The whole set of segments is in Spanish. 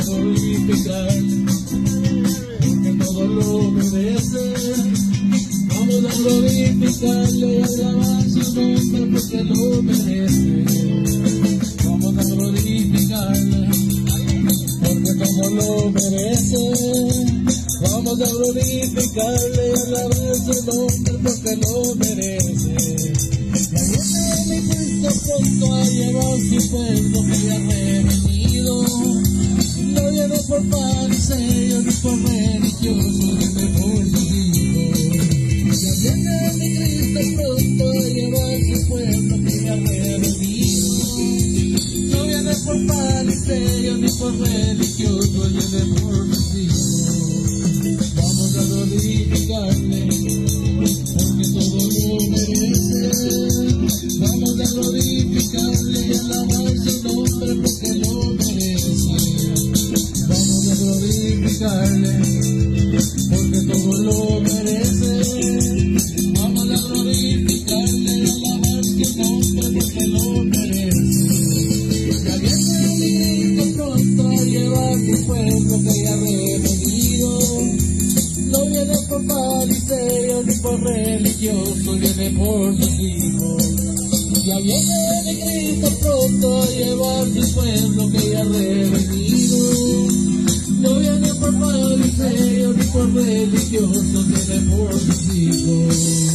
glorificarle, porque todo lo merece. Vamos a glorificarle y alabar su nombre, porque lo merece. Vamos a glorificarle, porque todo lo merece. Vamos a glorificarle y alabar su nombre, porque lo merece. Ya viene mi Cristo pronto a llevar su pueblo que ya revenido. No viene por fariseos ni por religiosos, viene por sus hijos. Ya viene mi Cristo pronto a llevar su pueblo que ya revenido. No viene por fariseos ni por religiosos, viene por sus hijos. Vamos a glorificarle, porque todo lo merece. Vamos a glorificarle y alabar su nombre, porque lo merece. Vamos a glorificarle, porque todo lo merece. Vamos a glorificarle y alabar su nombre, porque lo merece. Ya viene mi Cristo pronto a llevar su pueblo que ya revenido. No viene por fariseos ni por religiosos, viene por sus hijos. Ya viene mi Cristo pronto a llevar su pueblo que ya revenido. No viene por fariseos ni por religiosos, viene por sus hijos.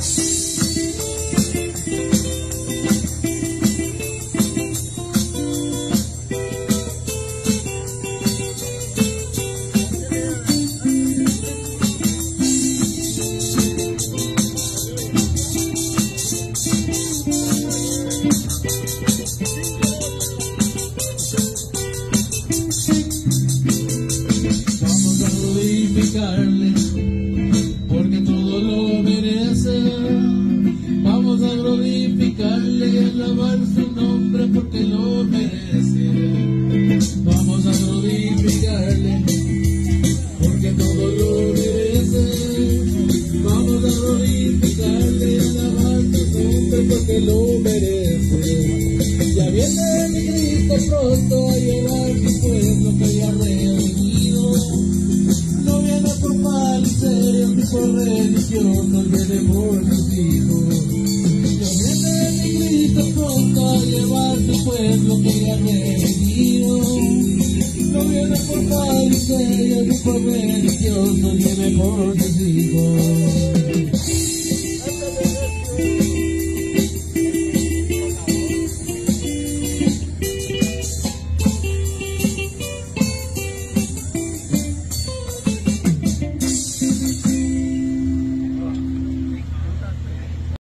Porque todo lo merece. Vamos a glorificarle y alabar su nombre, porque lo merece. Vamos a glorificarle, porque todo lo merece. Vamos a glorificarle y alabar su nombre, porque lo merece. Ya viene mi Cristo pronto a llevar su pueblo que ya revenido. No viene por fariseos ni por religiosos, viene por sus hijos. Ya viene mi Cristo pronto a llevar su pueblo que ya revenido. No viene por fariseos ni por religiosos, viene por sus hijos.